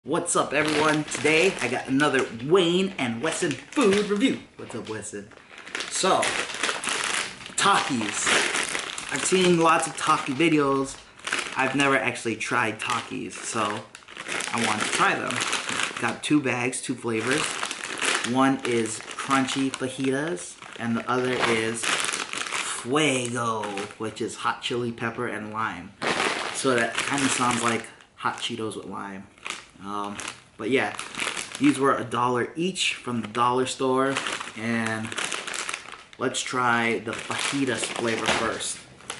What's up, everyone? Today I got another Wayne and Weston food review. What's up, Weston? So, Takis. I've seen lots of Taki videos. I've never actually tried Takis, so I wanted to try them. Got two bags, two flavors. One is crunchy fajitas, and the other is Fuego, which is hot chili pepper and lime. So that kind of sounds like hot Cheetos with lime. But yeah, these were $1 each from the dollar store, and let's try the fajitas flavor first.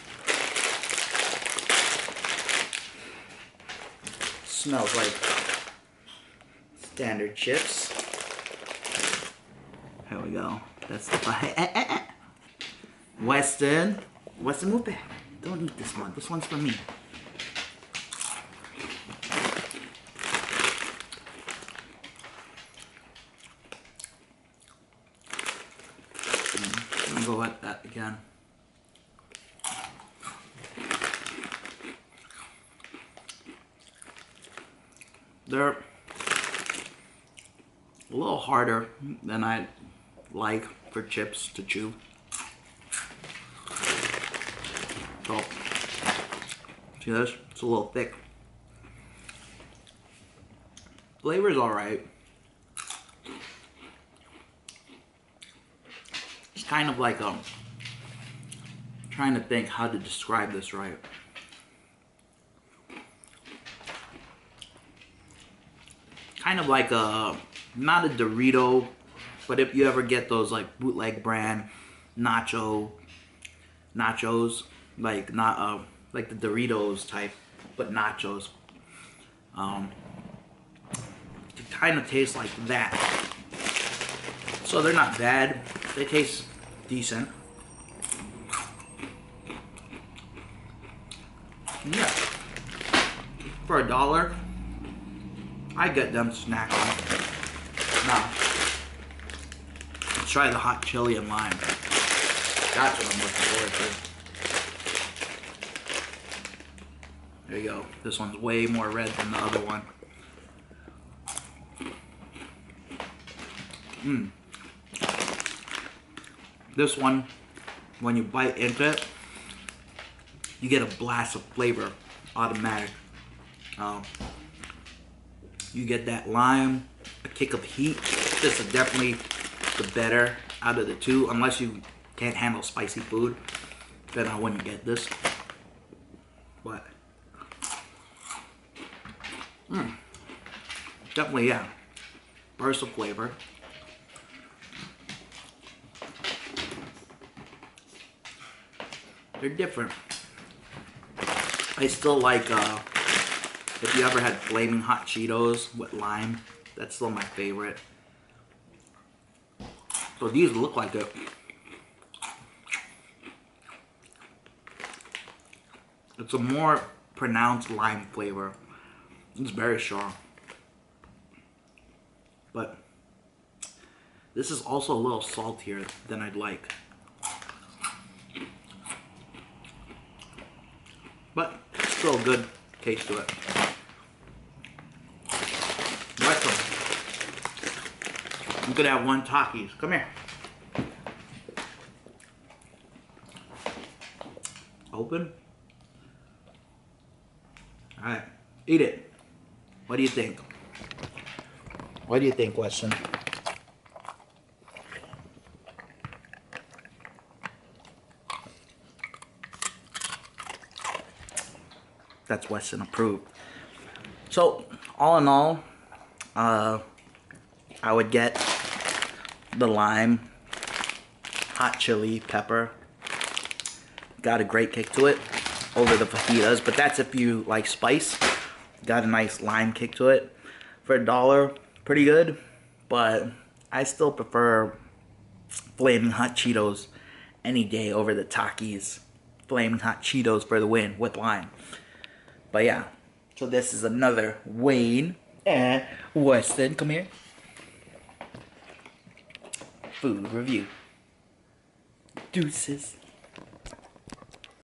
Smells like standard chips. Here we go. That's the fajita. Weston, move back. Don't eat this one. This one's for me. Go at that again. They're a little harder than I like for chips to chew. So, see this? It's a little thick. Flavor's alright. Kind of like trying to think how to describe this right. Kind of like not a Dorito, but if you ever get those like bootleg brand nachos, like not like the Doritos type, but nachos. It kind of tastes like that. So they're not bad. They taste decent. Yeah. For $1, I get them snacking. Now, let's try the hot chili and lime. That's what I'm looking forward to. There you go. This one's way more red than the other one. This one, when you bite into it, you get a blast of flavor, automatic. You get that lime, a kick of heat. This is definitely the better out of the two, unless you can't handle spicy food, then I wouldn't get this. But, definitely, yeah, burst of flavor. They're different. I still like, if you ever had flaming hot Cheetos with lime, that's still my favorite. So these look like it. It's a more pronounced lime flavor. It's very strong. But this is also a little saltier than I'd like. But still a good taste to it. Welcome. You could have one Takis. Come here. Open. Alright. Eat it. What do you think? What do you think, Weston? That's Weston approved. So, all in all, I would get the lime, hot chili, pepper. Got a great kick to it over the fajitas, but that's if you like spice. Got a nice lime kick to it. For $1, pretty good, but I still prefer flaming hot Cheetos any day over the Takis. Flaming hot Cheetos for the win with lime. But yeah, so this is another Wayne and Weston, come here, food review. Deuces.